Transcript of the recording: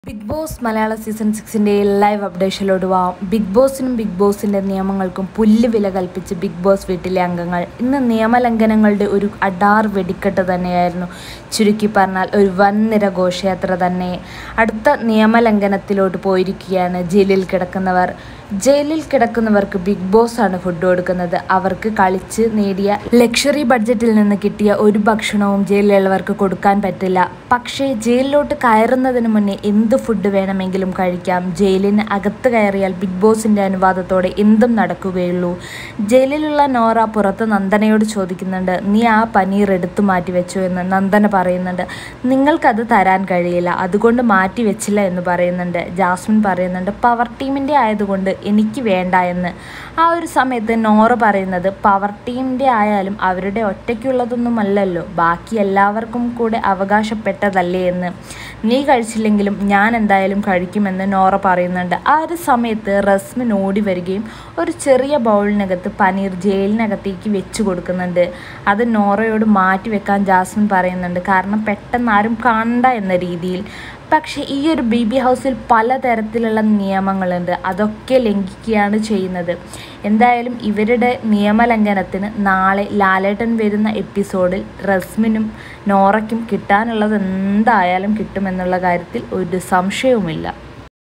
Big Boss Malayalam season 6-ൻ്റെ live അപ്ഡേഷനിലോട്ട് പോവാം. ബിഗ് ബോസിനും ബിഗ് ബോസിൻ്റെ നിയമങ്ങൾക്കും പുല്ല് വില കൽപ്പിച്ച് ബിഗ് ബോസ് വീട്ടിലെ അംഗങ്ങൾ ഇന്ന് നിയമലംഘനങ്ങളുടെ ഒരു അടാർ വെടിക്കെട്ട് തന്നെയായിരുന്നു. ചുരുക്കി പറഞ്ഞാൽ ഒരു വൻനിര ഘോഷയാത്ര തന്നെ. അടുത്ത നിയമലംഘനത്തിലോട്ട് പോയിരിക്കുകയാണ് ജയിലിൽ കിടക്കുന്നവർ. ജയിലിൽ കിടക്കുന്നവർക്ക് ബിഗ് ബോസ് ആണ് ഫുഡ് കൊടുക്കുന്നത്. അവർക്ക് കളിച്ച് നേടിയ ലക്ഷറി ബഡ്ജറ്റിൽ നിന്ന് കിട്ടിയ ഒരു ഭക്ഷണവും ജയിലിലുള്ളവർക്ക് കൊടുക്കാൻ പറ്റില്ല. പക്ഷേ ജയിലിലോട്ട് കയറുന്നതിന് മുന്നേ എന്ത് ഫുഡ് വേണമെങ്കിലും കഴിക്കാം. ജയിലിന് അകത്ത് കയറിയാൽ ബിഗ് ബോസിൻ്റെ അനുവാദത്തോടെ എന്തും നടക്കുകയുള്ളൂ. ജയിലിലുള്ള നോറ പുറത്ത് നന്ദനയോട് ചോദിക്കുന്നുണ്ട്, നീ ആ പനീർ എടുത്തു മാറ്റി വെച്ചോ എന്ന്. നന്ദന പറയുന്നുണ്ട്, നിങ്ങൾക്കത് തരാൻ കഴിയില്ല, അതുകൊണ്ട് മാറ്റി വെച്ചില്ല എന്ന് പറയുന്നുണ്ട്. ജാസ്മിൻ പറയുന്നുണ്ട്, പവർ ടീമിൻ്റെ ആയതുകൊണ്ട് എനിക്ക് വേണ്ട എന്ന്. ആ ഒരു സമയത്ത് നോറ പറയുന്നത്, പവർ ടീമിൻ്റെ ആയാലും അവരുടെ ഒറ്റയ്ക്കുള്ളതൊന്നുമല്ലല്ലോ, ബാക്കി എല്ലാവർക്കും കൂടെ അവകാശപ്പെട്ടതല്ലേ എന്ന്. നീ കഴിച്ചില്ലെങ്കിലും ഞാൻ എന്തായാലും കഴിക്കുമെന്ന് നോറ പറയുന്നുണ്ട്. ആ ഒരു സമയത്ത് റസ്മിൻ ഓടി വരികയും ഒരു ചെറിയ ബൗളിനകത്ത് പനീർ ജയിലിനകത്തേക്ക് വെച്ച് കൊടുക്കുന്നുണ്ട്. അത് നോറയോട് മാറ്റി വെക്കാൻ ജാസ്മിൻ പറയുന്നുണ്ട്, കാരണം പെട്ടെന്ന് ആരും കാണണ്ട എന്ന രീതിയിൽ. പക്ഷേ ഈ ഒരു ബേബി ഹൗസിൽ പലതരത്തിലുള്ള നിയമങ്ങളുണ്ട്, അതൊക്കെ ലംഘിക്കുകയാണ് ചെയ്യുന്നത്. എന്തായാലും ഇവരുടെ നിയമലംഘനത്തിന് നാളെ ലാലേട്ടൻ വരുന്ന എപ്പിസോഡിൽ റസ്മിനും നോറയ്ക്കും കിട്ടാനുള്ളത് എന്തായാലും കിട്ടുമെന്നുള്ള കാര്യത്തിൽ ഒരു സംശയവുമില്ല.